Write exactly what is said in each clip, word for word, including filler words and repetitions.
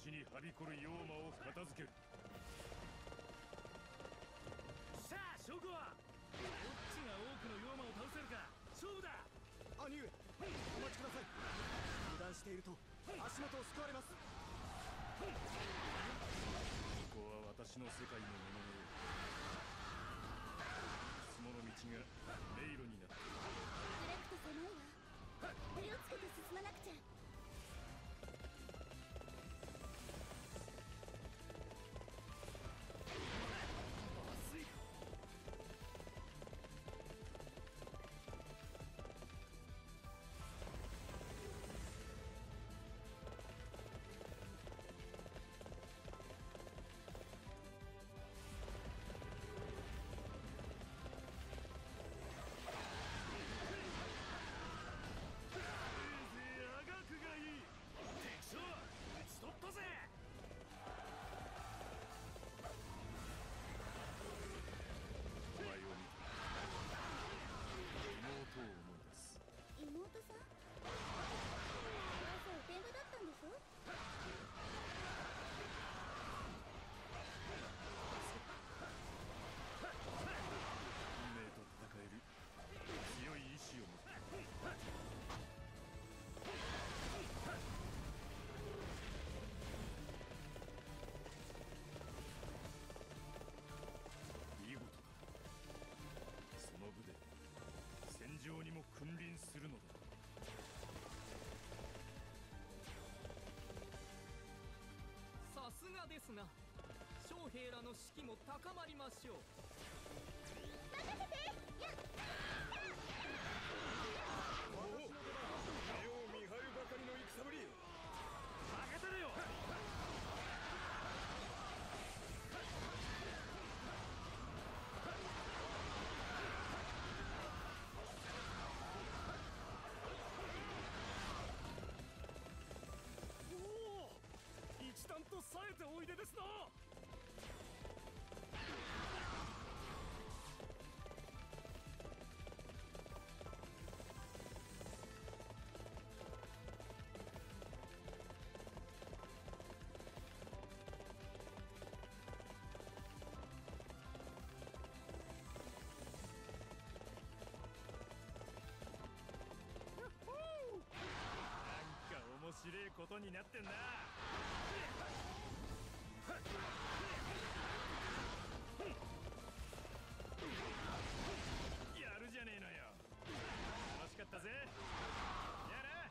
地にはびこる妖魔を片付ける。 さあ証拠はどっちが多くの妖魔を倒せるか勝負だ。 兄上、お待ちください。油断していると足元を救われます。 ここは私の世界のもののよう。その道が迷路になっている。 暗くて狭いわ。手をつけて進まなくちゃ。 まずい。取ったぜ。 お前を見て妹を思い出す。 妹さん？朝おてんばだったんでしょ？ 運命と戦える強い意志を持っている。見事だ。その部で戦場にも君臨するのだ。 さすがですな。将兵らの士気も高まりましょう。 任せて。やっおお、目を見張るばかりの戦ぶり。 負けてるよ。おお、一段と冴えておいでですな。面白いことになってんな。やるじゃねえのよ。楽しかったぜ。やら。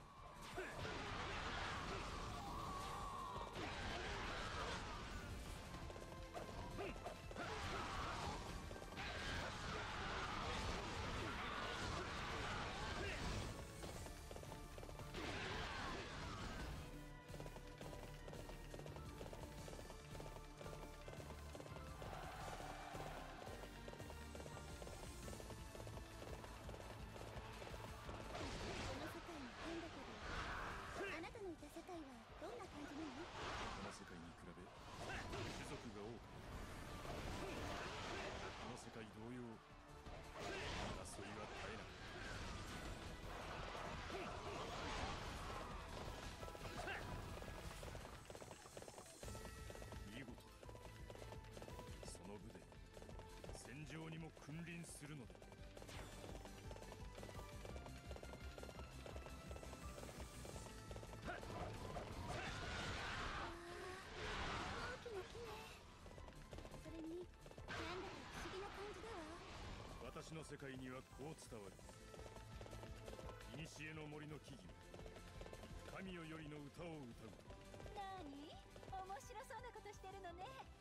あなたのいた世界はどんな感じなの？ この世界に比べ種族が多く、この世界同様争いは絶えなかった。見事だ。その部で戦場にも君臨するのだ。 それに、なんだか不思議な感じだわ。 私の世界にはこう伝わる。古の森の木々、神よよりの歌を歌う。 なに？面白そうなことしてるのね。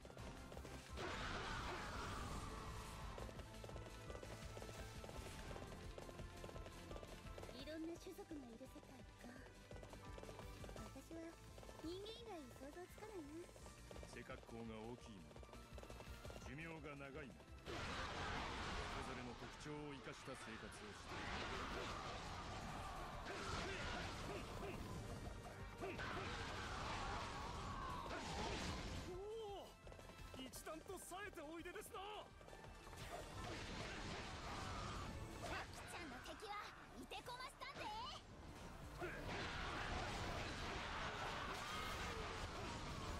いろんな種族がいる世界か。私は人間以外想像つかないな。 背格好が大きいもの、寿命が長いもの、それぞれの特徴を生かした生活をしている。 おお、一段と冴えておいでですな。 さきちゃんの敵はいてこましたんで。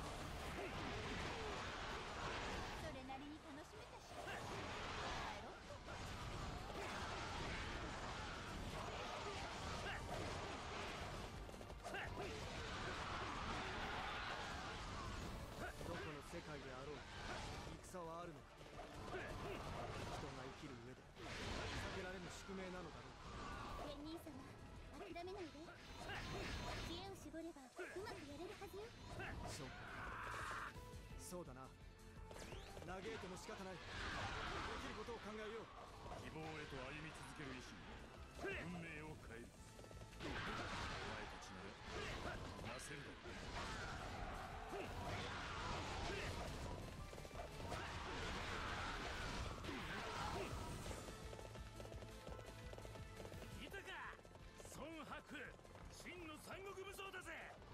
そうだな。嘆いても仕方ない。できることを考えよう。 希望へと歩み続ける意志に運命を変える。お前たちならなせるだろう。 聞いたか、孫白真の三国武装だぜ。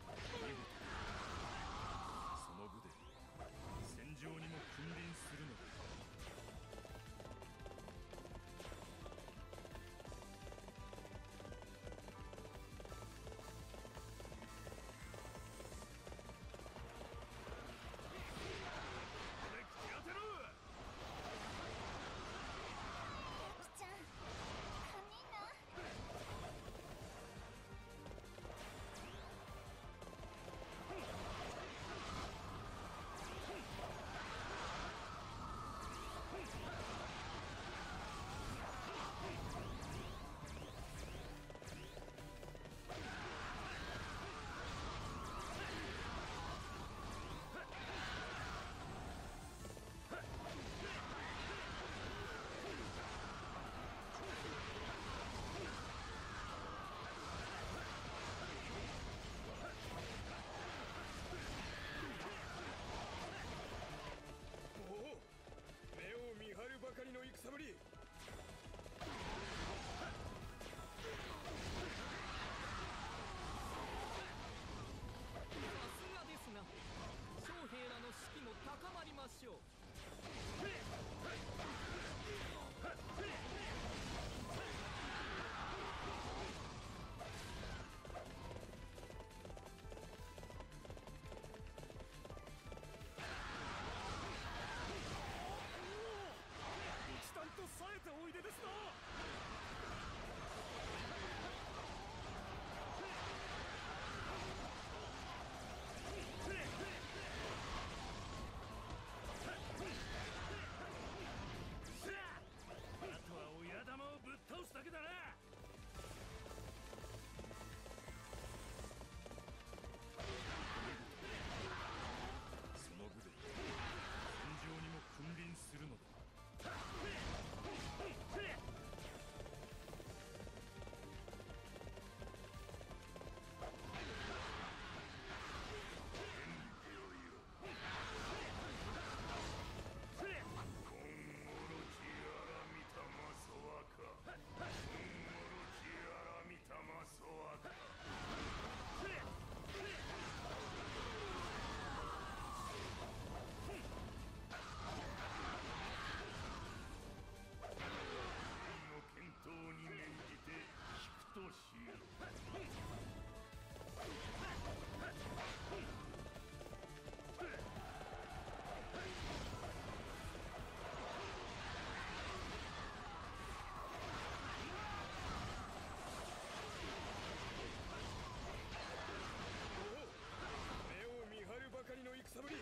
その部で戦場にも君臨するのだ。 ちゃん、カニーナ。 おお、目を見張るばかりの戦ぶり。 さすがですな。将兵らの士気も高まりましょう。 一段と冴えておいでですな。さあ、あとは親玉をぶっ倒すだけだな。 その部で戦場にも君臨するのだ。 戦ぶり。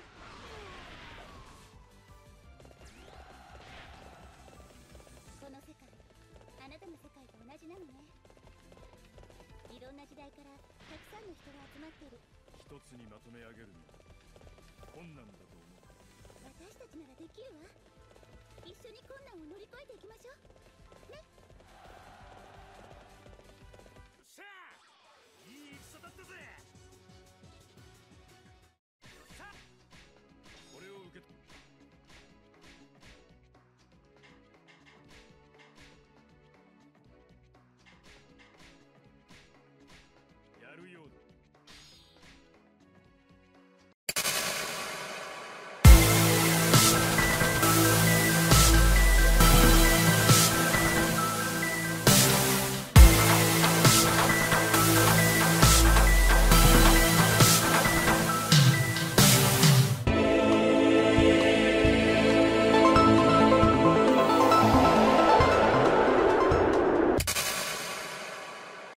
この世界、あなたの世界と同じなのね。いろんな時代からたくさんの人が集まっている。 一つにまとめ上げるには困難だと思う。 私たちならできるわ。一緒に困難を乗り越えていきましょう。